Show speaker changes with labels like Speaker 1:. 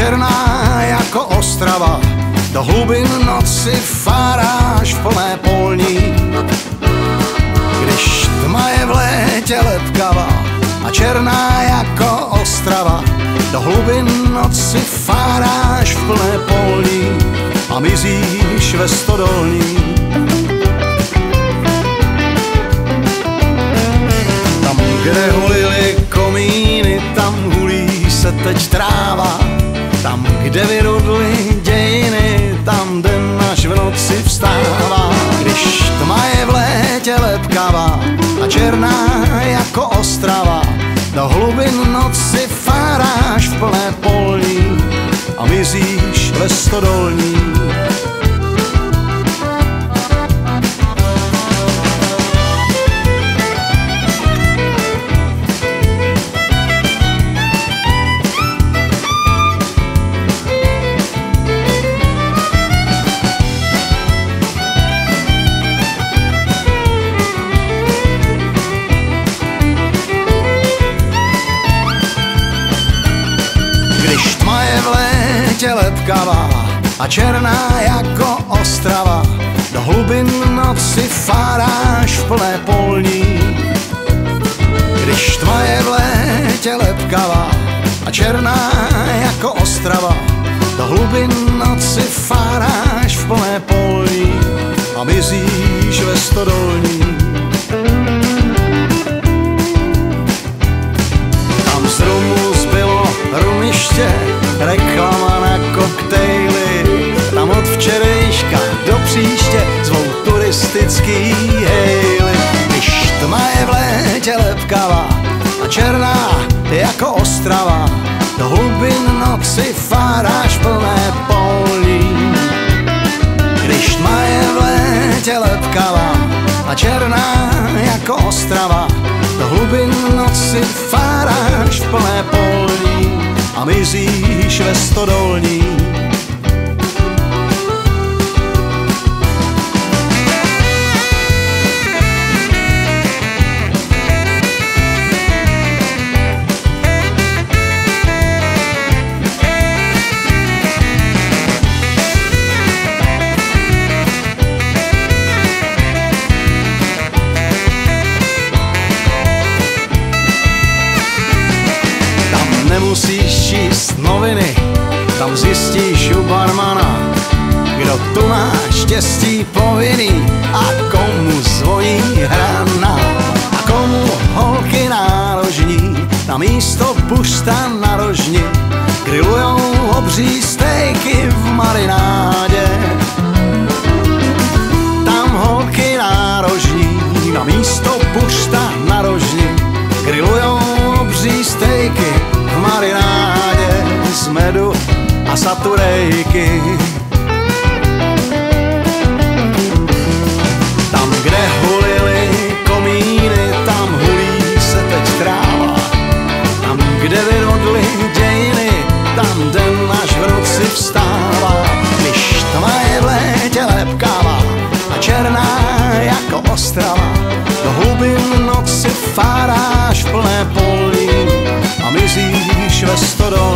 Speaker 1: černá jako Ostrava, do hlubin noci fáráš v plné polní. Když tma je v létě lepkavá a černá jako Ostrava, do hlubin noci fáráš v plné polní a mizíš ve stodolní. Tam, kde hulily komíny, tam hulí se teď tráva. Tam, kde vyrudly dějiny, tam den až v noci vstává. Když tma je v létě lepkavá a černá jako Ostrava, do hlubin noci fáráš v plné polní a mizíš ve stodolní. Když tma je v létě lepkavá a černá jako Ostrava, do hlubin noci fáráš v plné polní. Když tma je v létě lepkavá a černá jako Ostrava, do hlubin noci fáráš v plné polní a mizíš ve stodolní. Tam z rumu zbylo rumiště, reklama na koktejly. Tam od včerejška do příště zvou turistický hejly. Když tma je v létě lepkavá a černá jako Ostrava, do hlubin noci fáráš plné polní. Když tma je v létě lepkavá a černá jako Ostrava, do hlubin noci fáráš v plné polní a mizíš ve stodolní. Nemusíš číst noviny, tam zjistíš u barmana, kdo tu má štěstí povinný a komu zvoní hrana. A komu holky nárožní, na místo buřta na rožni, grillujou obří stejky v marinádě. Tam holky nárožní, na místo buřta na rožni, grillujou obří stejky v marinádě z medu a saturejky. Tam, kde hulily komíny, tam hulí se teď tráva. Tam, kde vyrodly dějiny, tam den až v noci vstává. Když tma je v létě lepkavá a černá jako Ostrava, do hlubin noci fáráš v plné polní a mizíš ve stodolní.